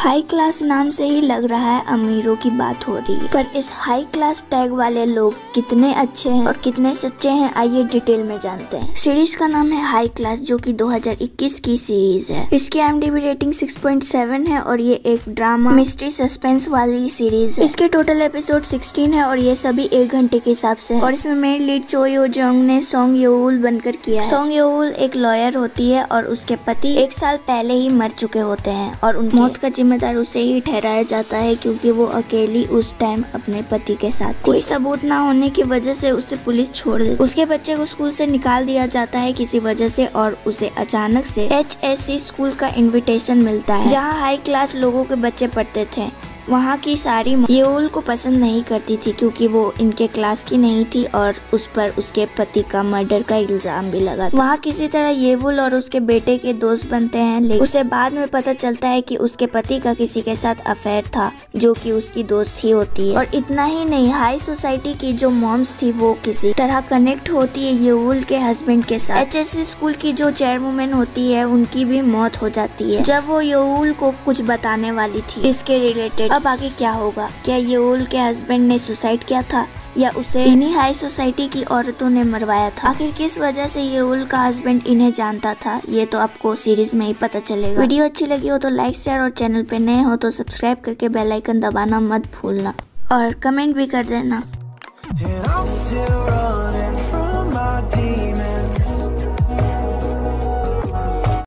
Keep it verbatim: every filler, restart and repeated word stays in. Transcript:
High class नाम से ही लग रहा है अमीरों की बात हो रही है, पर इस हाई क्लास टैग वाले लोग कितने अच्छे हैं और कितने सच्चे हैं, आइए डिटेल में जानते हैं। सीरीज का नाम है हाई क्लास, जो कि दो हज़ार इक्कीस की सीरीज है। इसकी I M D B rating six point seven है और ये एक ड्रामा मिस्ट्री सस्पेंस वाली सीरीज है। इसके टोटल एपिसोड सिक्सटीन है और ये सभी एक घंटे के हिसाब से है। और इसमें मेन लीड चो यो जोंग ने सोंग योउल बनकर किया है। सोंग योउल एक लॉयर होती है और उसके पति एक साल पहले ही मर चुके होते हैं और उनकी मौत का जिम्मेदार उसे ही ठहराया जाता है, क्योंकि वो अकेली उस टाइम अपने पति के साथ थी। कोई सबूत ना होने की वजह से उसे पुलिस छोड़ देती। उसके बच्चे को स्कूल से निकाल दिया जाता है किसी वजह से और उसे अचानक से एच एस सी स्कूल का इनविटेशन मिलता है, जहाँ हाई क्लास लोगों के बच्चे पढ़ते थे। वहाँ की सारी योउल को पसंद नहीं करती थी, क्योंकि वो इनके क्लास की नहीं थी और उस पर उसके पति का मर्डर का इल्जाम भी लगा था। वहाँ किसी तरह येवुल और उसके बेटे के दोस्त बनते हैं, लेकिन उसे बाद में पता चलता है कि उसके पति का किसी के साथ अफेयर था, जो कि उसकी दोस्त ही होती है। और इतना ही नहीं, हाई सोसाइटी की जो मॉम्स थी वो किसी तरह कनेक्ट होती है येवुल के हस्बैंड के साथ। एच एस सी स्कूल की जो चेयरवुमेन होती है, उनकी भी मौत हो जाती है जब वो येवुल को कुछ बताने वाली थी इसके रिलेटेड। अब आगे क्या होगा? क्या येवुल के हस्बैंड ने सुसाइड किया था या उसे इन्हीं हाई सोसाइटी की औरतों ने मरवाया था? आखिर किस वजह से येवुल का हस्बैंड इन्हें जानता था, ये तो आपको सीरीज में ही पता चलेगा। वीडियो अच्छी लगी हो तो लाइक शेयर और चैनल पे नए हो तो सब्सक्राइब करके बेल आइकन दबाना मत भूलना और कमेंट भी कर देना।